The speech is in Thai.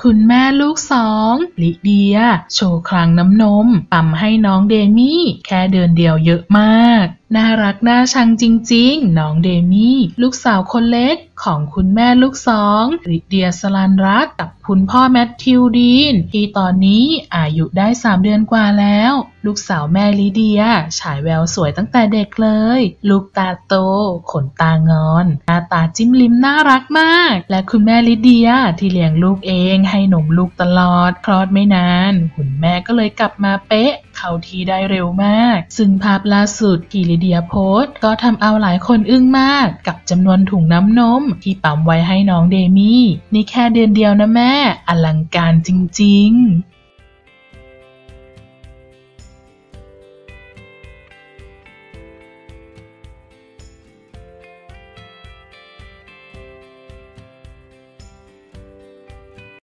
คุณแม่ลูกสองลิเดียโชว์คลังน้ำนมปั๊มให้น้องเดมี่แค่เดือนเดียวเยอะมากน่ารักน่าชังจริงๆน้องเดมี่ลูกสาวคนเล็กของคุณแม่ลูกสองลิเดียสลันรัตกับคุณพ่อแมทธิวดีนที่ตอนนี้อายุได้3 เดือนกว่าแล้วลูกสาวแม่ลิเดียฉายแววสวยตั้งแต่เด็กเลยลูกตาโตขนตางอนหน้าตาจิ้มลิ้มน่ารักมากและคุณแม่ลิเดียที่เลี้ยงลูกเองให้นมลูกตลอดคลอดไม่นานคุณแม่ก็เลยกลับมาเป๊ะเข้าที่ได้เร็วมากซึ่งภาพล่าสุดที่ลิเดียโพสต์ก็ทำเอาหลายคนอึ้งมากกับจำนวนถุงน้ำนมที่ปั๊มไว้ให้น้องเดมี่นี่แค่เดือนเดียวนะแม่อลังการจริงๆ